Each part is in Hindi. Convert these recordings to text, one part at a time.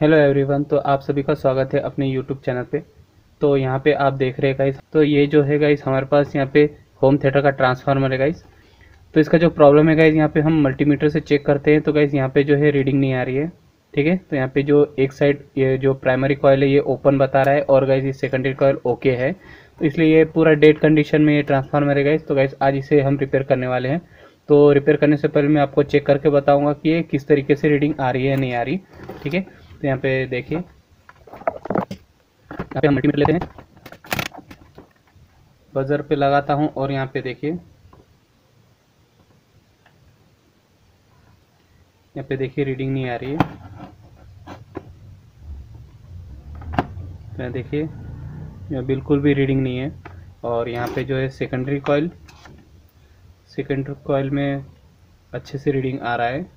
Hello everyone. तो आप सभी का स्वागत है अपने यूट्यूब चैनल पे। तो यहाँ पे आप देख रहे हैं गाइस, तो ये जो है गाइस हमारे पास यहाँ पे होम थिएटर का ट्रांसफार्मर है गाइस। तो इसका जो प्रॉब्लम है गाइस, यहाँ पे हम मल्टीमीटर से चेक करते हैं तो गाइस यहाँ पे जो है रीडिंग नहीं आ रही है। ठीक है, तो यहाँ पे जो एक साइड ये जो प्राइमरी कॉयल है ये ओपन बता रहा है और गाइस ये सेकेंडरी कॉयल ओके है। तो इसलिए ये पूरा डेड कंडीशन में ये ट्रांसफार्मर है गाइस। तो गाइस आज इसे हम रिपेयर करने वाले हैं। तो रिपेयर करने से पहले मैं आपको चेक करके बताऊंगा कि ये किस तरीके से रीडिंग आ रही है या नहीं आ रही। ठीक है, तो यहाँ पे देखिए, यहाँ पे हम मल्टीमीटर लेते हैं, बजर पे लगाता हूँ और यहाँ पे देखिए, यहाँ पे देखिए रीडिंग नहीं आ रही है। तो देखिए यहाँ बिल्कुल भी रीडिंग नहीं है। और यहाँ पे जो है सेकेंडरी कॉइल में अच्छे से रीडिंग आ रहा है।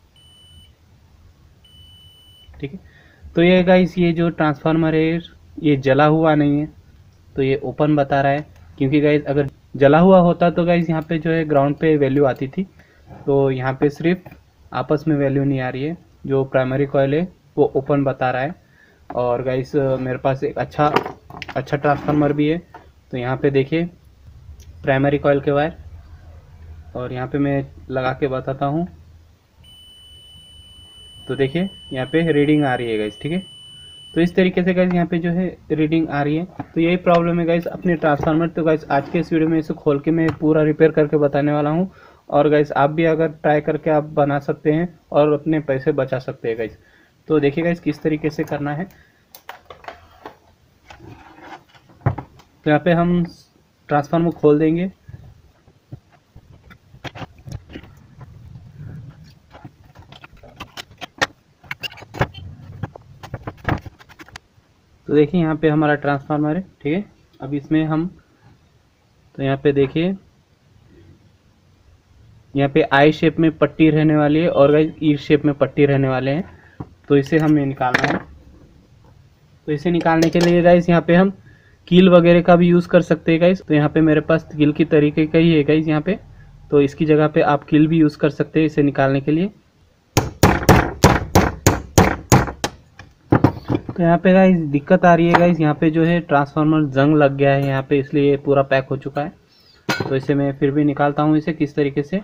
ठीक है, तो ये गाइस ये जो ट्रांसफार्मर है ये जला हुआ नहीं है, तो ये ओपन बता रहा है। क्योंकि गाइस अगर जला हुआ होता तो गाइस यहाँ पे जो है ग्राउंड पे वैल्यू आती थी। तो यहाँ पे सिर्फ आपस में वैल्यू नहीं आ रही है। जो प्राइमरी कॉइल है वो ओपन बता रहा है। और गाइस मेरे पास एक अच्छा ट्रांसफार्मर भी है। तो यहाँ पे देखिए प्राइमरी कॉइल के वायर, और यहाँ पे मैं लगा के बताता हूँ। तो देखिए यहाँ पे रीडिंग आ रही है गाइस। ठीक है, तो इस तरीके से गाइस यहाँ पे जो है रीडिंग आ रही है। तो यही प्रॉब्लम है गाइस अपने ट्रांसफार्मर। तो गाइस आज के इस वीडियो में इसे खोल के मैं पूरा रिपेयर करके बताने वाला हूँ। और गाइस आप भी अगर ट्राई करके आप बना सकते हैं और अपने पैसे बचा सकते हैं गाइस। तो देखिए गाइस किस तरीके से करना है। तो यहाँ पे हम ट्रांसफार्मर खोल देंगे। तो देखिए यहाँ पे हमारा ट्रांसफार्मर है। ठीक है, अब इसमें हम, तो यहाँ पे देखिए यहाँ पे आई शेप में पट्टी रहने वाली है और गाइस ई शेप में पट्टी रहने वाले हैं। तो इसे हमें निकालना है। तो इसे निकालने के लिए गाइस यहाँ पे हम कील वगैरह का भी यूज़ कर सकते हैं गाइस। तो यहाँ पे मेरे पास कील की तरीके का ही है गाइस यहाँ पे। तो इसकी जगह पे आप कील भी यूज़ कर सकते हैं इसे निकालने के लिए। तो यहाँ पे गाइस दिक्कत आ रही है गाइस, यहाँ पे जो है ट्रांसफार्मर जंग लग गया है यहाँ पे, इसलिए पूरा पैक हो चुका है। तो इसे मैं फिर भी निकालता हूँ इसे किस तरीके से।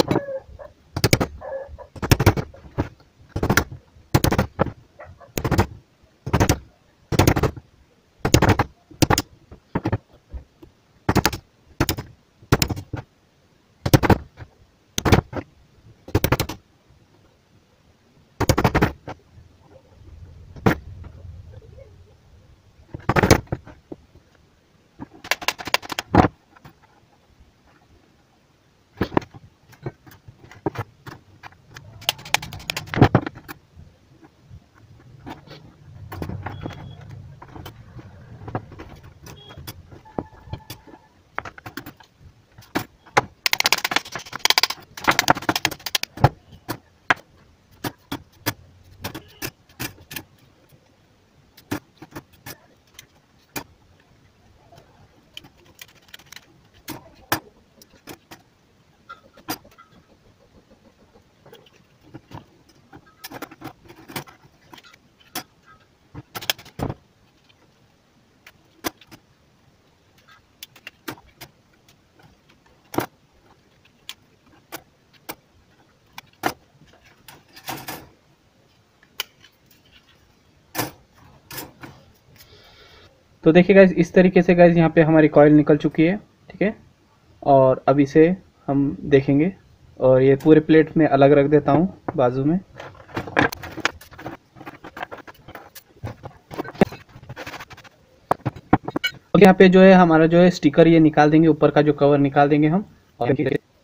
तो देखिए गाइस इस तरीके से गाइस यहाँ पे हमारी कॉइल निकल चुकी है। ठीक है, और अब इसे हम देखेंगे। और ये पूरे प्लेट में अलग रख देता हूँ बाजू में। तो यहाँ पे जो है हमारा जो है स्टिकर ये निकाल देंगे, ऊपर का जो कवर निकाल देंगे हम। और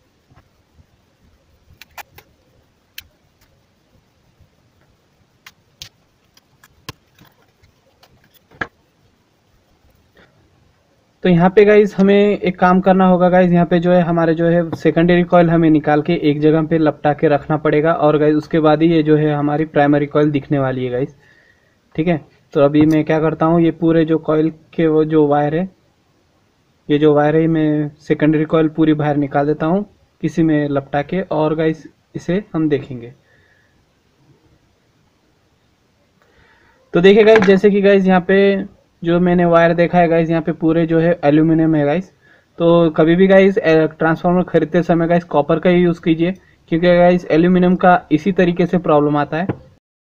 तो यहाँ पे गाइज हमें एक काम करना होगा गाइज, यहाँ पे जो है हमारे जो है सेकेंडरी कॉइल हमें निकाल के एक जगह पे लपटा के रखना पड़ेगा। और गाइज उसके बाद ही ये जो है हमारी प्राइमरी कॉइल दिखने वाली है गाइज। ठीक है, तो अभी मैं क्या करता हूँ, ये पूरे जो कॉइल के वो जो वायर है, ये जो वायर है मैं सेकेंडरी कॉइल पूरी बाहर निकाल देता हूँ किसी में लपटा के। और गाइज इसे हम देखेंगे। तो देखिए गाइस, जैसे कि गाइस यहाँ पे जो मैंने वायर देखा है गाइस, यहाँ पे पूरे जो है एल्यूमिनियम है गाइस। तो कभी भी गाइस ट्रांसफार्मर खरीदते समय गाइस कॉपर का ही यूज़ कीजिए, क्योंकि गाइस एल्यूमिनियम का इसी तरीके से प्रॉब्लम आता है।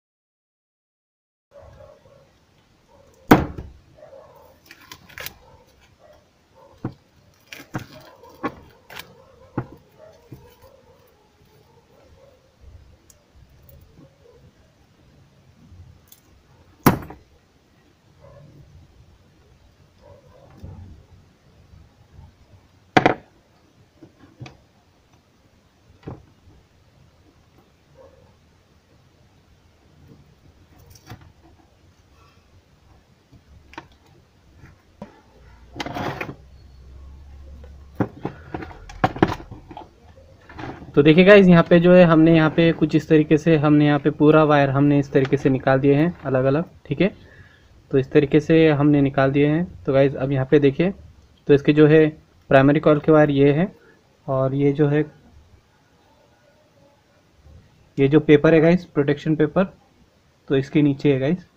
तो देखिए गाइस, यहाँ पे जो है हमने यहाँ पे कुछ इस तरीके से हमने यहाँ पे पूरा वायर हमने इस तरीके से निकाल दिए हैं अलग अलग, ठीक है। तो इस तरीके से हमने निकाल दिए हैं। तो गाइस अब यहाँ पे देखिए, तो इसके जो है प्राइमरी कॉइल के वायर ये है, और ये जो है ये जो पेपर है गाइस, प्रोटेक्शन पेपर, तो इसके नीचे है गाइस।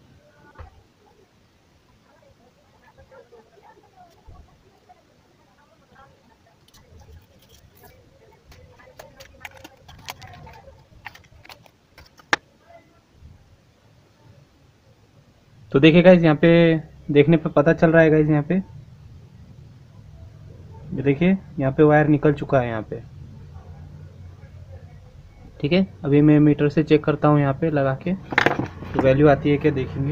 तो देखिए गाइस, यहाँ पे देखने पे पता चल रहा है गाइस, यहाँ पे ये देखिए, यहाँ पे वायर निकल चुका है यहाँ पे, ठीक है। अभी मैं मीटर से चेक करता हूँ यहाँ पे लगा के, तो वैल्यू आती है क्या देखेंगे।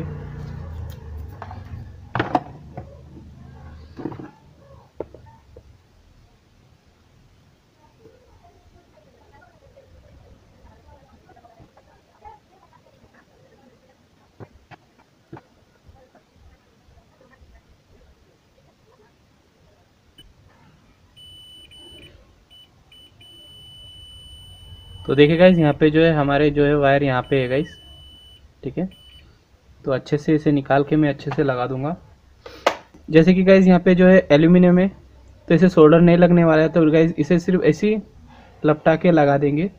तो देखिए गाइस, यहाँ पे जो है हमारे जो है वायर यहाँ पे है गाइस, ठीक है। तो अच्छे से इसे निकाल के मैं अच्छे से लगा दूंगा। जैसे कि गाइस यहाँ पे जो है एल्यूमिनियम है, तो इसे सोल्डर नहीं लगने वाला है, तो गाइस इसे सिर्फ ऐसी लपटा के लगा देंगे।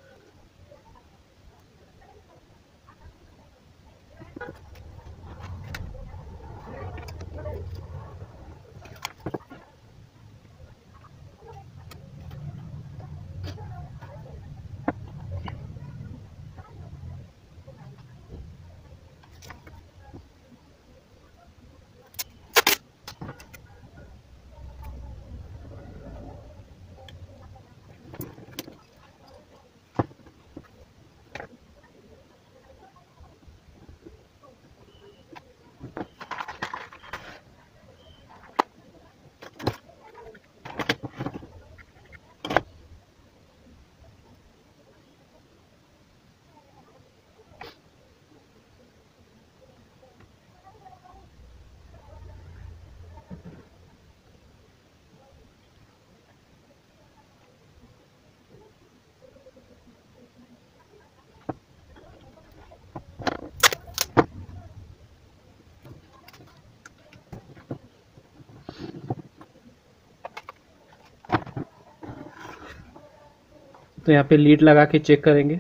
तो यहाँ पे लीड लगा के चेक करेंगे।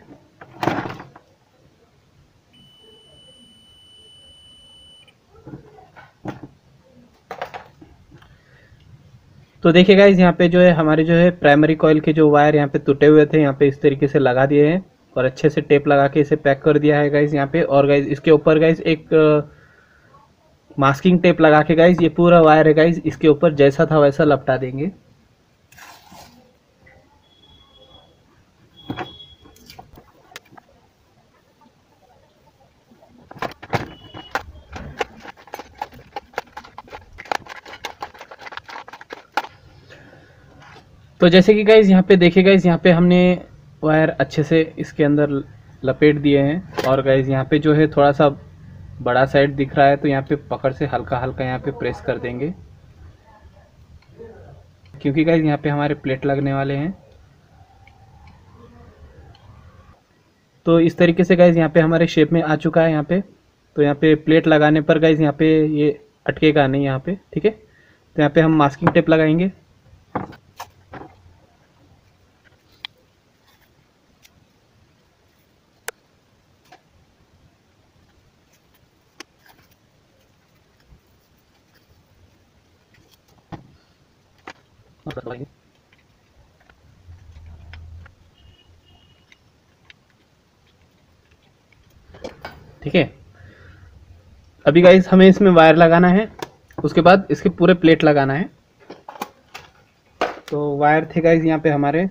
तो देखिए गाइस, यहाँ पे जो है हमारे जो है प्राइमरी कॉइल के जो वायर यहाँ पे टूटे हुए थे, यहाँ पे इस तरीके से लगा दिए हैं और अच्छे से टेप लगा के इसे पैक कर दिया है गाइस यहाँ पे। और गाइस इसके ऊपर गाइस एक मास्किंग टेप लगा के गाइस ये पूरा वायर है गाइस, इसके ऊपर जैसा था वैसा लपटा देंगे। तो जैसे कि गाइस यहाँ पे देखिए गाइस, यहाँ पे हमने वायर अच्छे से इसके अंदर लपेट दिए हैं। और गाइस यहाँ पे जो है थोड़ा सा बड़ा साइड दिख रहा है, तो यहाँ पे पकड़ से हल्का हल्का यहाँ पे प्रेस कर देंगे, क्योंकि गाइस यहाँ पे हमारे प्लेट लगने वाले हैं। तो इस तरीके से गाइस यहाँ पे हमारे शेप में आ चुका है यहाँ पे। तो यहाँ पे प्लेट लगाने पर गाइस यहाँ पे ये अटकेगा नहीं यहाँ पे, ठीक है। तो यहाँ पे हम मास्किंग टेप लगाएंगे। दबाएंगे। ठीक है, अभी गाइस हमें इसमें वायर लगाना है, उसके बाद इसके पूरे प्लेट लगाना है। तो वायर थे गाइस यहाँ पे हमारे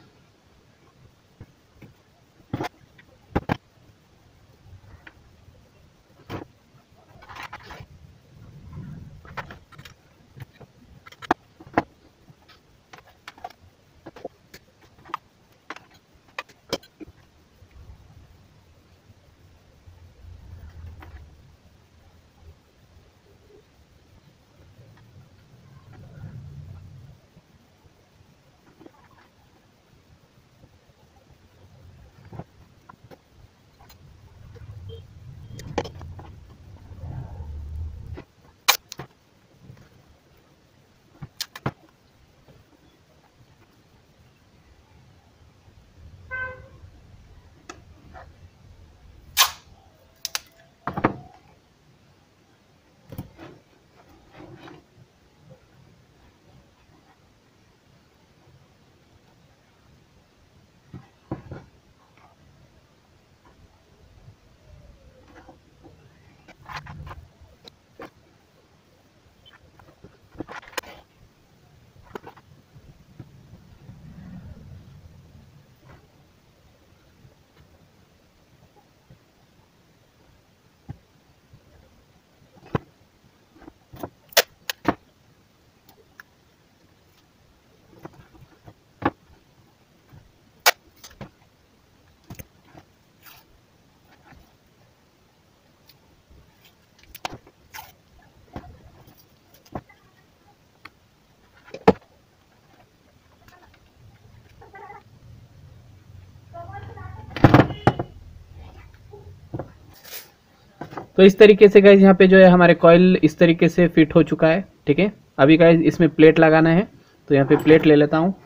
तो इस तरीके से गाइज यहाँ पे जो है हमारे कॉइल इस तरीके से फिट हो चुका है। ठीक है, अभी गाइज इसमें प्लेट लगाना है, तो यहाँ पे प्लेट ले लेता हूँ।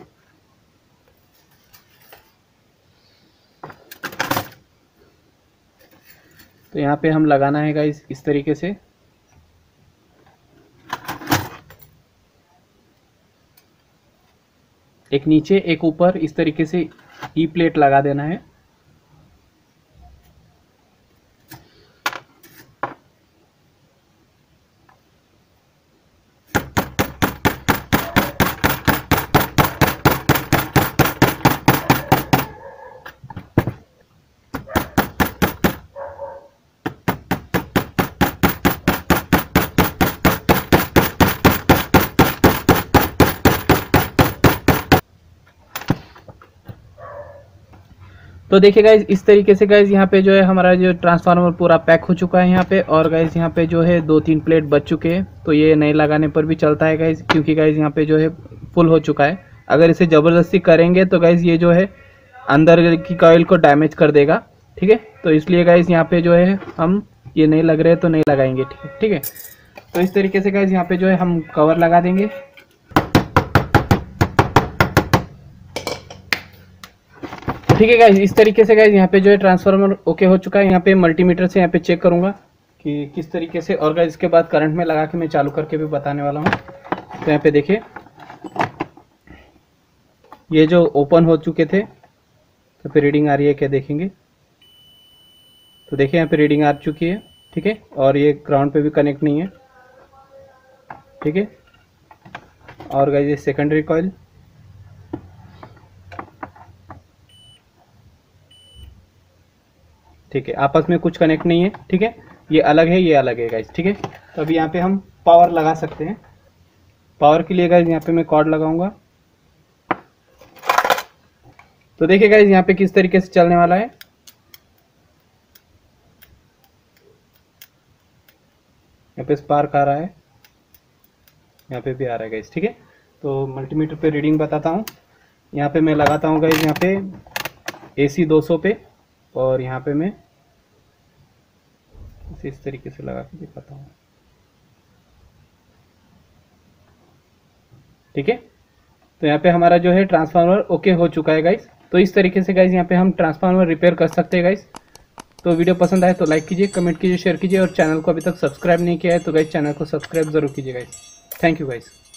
तो यहाँ पे हम लगाना है गाइज इस तरीके से। एक नीचे एक ऊपर इस तरीके से ई प्लेट लगा देना है। तो देखिए गाइज इस तरीके से गाइज यहाँ पे जो है हमारा जो ट्रांसफार्मर पूरा पैक हो चुका है यहाँ पे। और गाइज यहाँ पे जो है 2-3 प्लेट बच चुके हैं, तो ये नहीं लगाने पर भी चलता है गाइज, क्योंकि गाइज यहाँ पे जो है फुल हो चुका है। अगर इसे ज़बरदस्ती करेंगे तो गाइज ये जो है अंदर की कॉइल को डैमेज कर देगा। ठीक है, तो इसलिए गाइज यहाँ पे जो है हम ये नहीं लग रहे तो नहीं लगाएंगे। ठीक है, तो इस तरीके से गाइज यहाँ पे जो है हम कवर लगा देंगे। ठीक है गाइज, इस तरीके से गाइज यहाँ पे जो है ट्रांसफार्मर ओके हो चुका है। यहाँ पे मल्टीमीटर से यहाँ पे चेक करूंगा कि किस तरीके से, और गाइज इसके बाद करंट में लगा के मैं चालू करके भी बताने वाला हूँ। तो यहाँ पे देखिए ये जो ओपन हो चुके थे, तो फिर रीडिंग आ रही है क्या देखेंगे। तो देखिए यहाँ पे रीडिंग आ चुकी है। ठीक है, और ये ग्राउंड पे भी कनेक्ट नहीं है। ठीक है, और गाइज ये सेकेंडरी कॉइल, ठीक है, आपस में कुछ कनेक्ट नहीं है। ठीक है, ये अलग है, ये अलग है गाइज। ठीक है, तो अभी यहाँ पे हम पावर लगा सकते हैं। पावर के लिए गाइज यहाँ पे मैं कॉर्ड लगाऊंगा। तो देखिए गाइज यहाँ पे किस तरीके से चलने वाला है। यहाँ पे स्पार्क आ रहा है, यहाँ पे भी आ रहा है गाइज। ठीक है, तो मल्टीमीटर पे रीडिंग बताता हूँ। यहाँ पे मैं लगाता हूँ गाइज यहाँ पे AC 200 पे, और यहाँ पे मैं इस तरीके से लगा के दिखाता हूँ। ठीक है, तो यहाँ पे हमारा जो है ट्रांसफार्मर ओके हो चुका है गाइस। तो इस तरीके से गाइस यहाँ पे हम ट्रांसफार्मर रिपेयर कर सकते हैं गाइस। तो वीडियो पसंद आए तो लाइक कीजिए, कमेंट कीजिए, शेयर कीजिए, और चैनल को अभी तक सब्सक्राइब नहीं किया है तो गाइस चैनल को सब्सक्राइब जरूर कीजिए गाइस। Thank you guys.